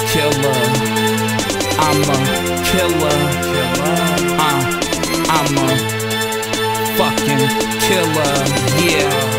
killer. I'm a killer. I'm a fucking killer. Yeah.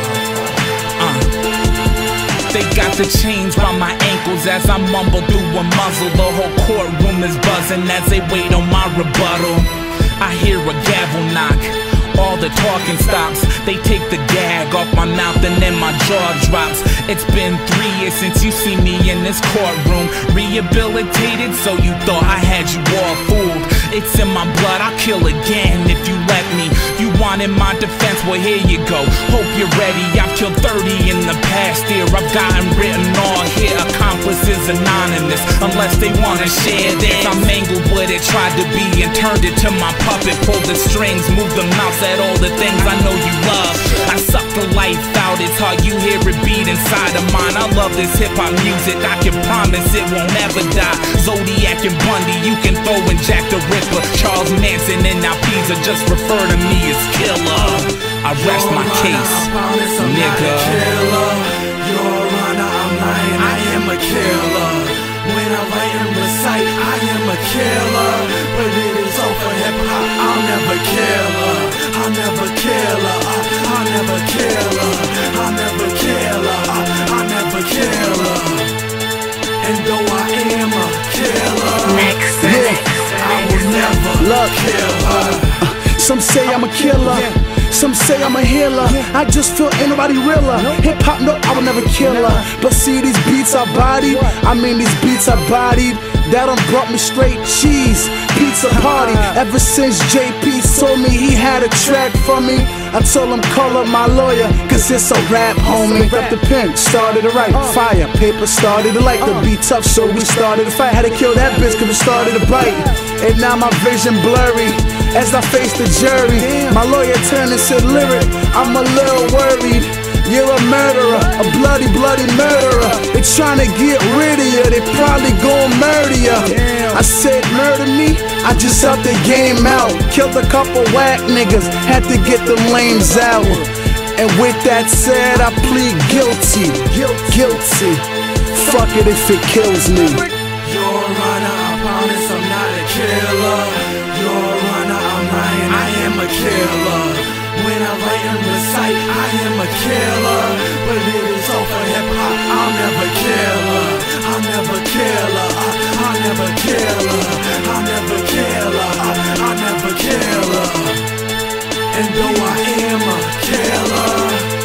They got the chains round my ankles as I mumble through a muzzle. The whole courtroom is buzzing as they wait on my rebuttal. I hear a gavel knock, all the talking stops. They take the gag off my mouth and then my jaw drops. It's been 3 years since you see me in this courtroom. Rehabilitated, so you thought I had you all fooled. It's in my blood, I'll kill again if you let me. You wanted my defense, well here you go. Hope you're ready, I've killed 30 in the past year. I've gotten written all here, accomplices anonymous, unless they wanna share this. I mangled what it tried to be and turned it to my puppet. Pulled the strings, moved the mouse, said all the things I know you love. I suck the life out, it's hard you hear it beat inside of mine. I love this hip-hop music, I can promise it won't ever die. Zodiac and Bundy, you can throw in Jack the Ripper. Charles Manson and now Pizza, just refer to me as killer. I rest my case, nigga. Your Honor, I'm lying, I am a killer. When I write and recite, I am a killer. But it is all for hip-hop, I'll never kill her. I'll never kill her, I'll never kill her. I'll never kill her, I'll never kill her. And though I am a killer, I will never kill her. Some say I'm a killer, some say I'm a healer. I just feel ain't nobody realer. Hip hop, no, I will never kill her. But see these beats I bodied, I mean these beats I bodied. That done brought me straight cheese, pizza party. Ever since JP told me he had a track for me, I told him call up my lawyer, cause it's a rap, homie. Rep the pen, started to write, fire, paper started to light. The beat tough, so we started to fight. Had to kill that bitch cause it started to bite. And now my vision blurry as I face the jury. My lawyer turned and said, Lyric, I'm a little worried. You're a murderer, a bloody, bloody murderer. They tryna get rid of you, they probably gon' murder you. I said murder me, I just helped the game out. Killed a couple whack niggas, had to get them lames out. And with that said, I plead guilty, guilty. Fuck it if it kills me. Your Honor, I promise I'm not a killer. Your Honor, I'm lying, I am a killer. When I write and recite, I am a killer. But it is all for hip-hop, I'll never kill her. I'll never kill her, I'll never kill her. I'll never kill her, I'll never kill her. And though I am a killer,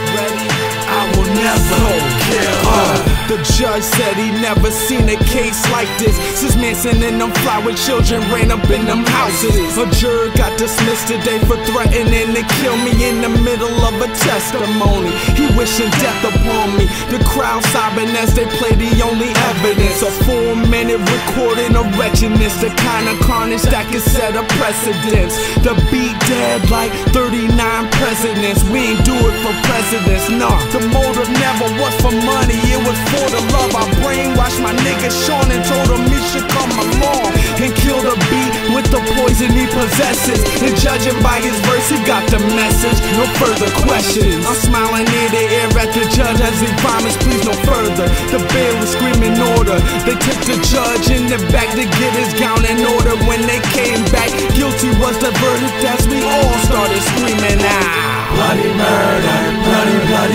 I will never kill her. The judge said he never seen a case like this since Manson and them flower children ran up in them houses. A juror got dismissed today for threatening to kill me in the middle of a testimony. He wishing death upon me. The crowd sobbing as they play the only evidence. A 4-minute recording of wretchedness, the kind of carnage that can set a precedence. The beat dead like 39 presidents. We ain't do it for presidents, nah. The motive never was for money, it was for the love. I brainwashed my nigga Sean and told him he should come along and kill the beat with the poison he possesses. And judging by his verse, he got the message. No further questions. I'm smiling near the ear at the judge as he promised, please no further. The bail was screaming order. They took the judge in the back to get his gown in order. When they came back, guilty was the verdict as we all started screaming out. Bloody murder, bloody, bloody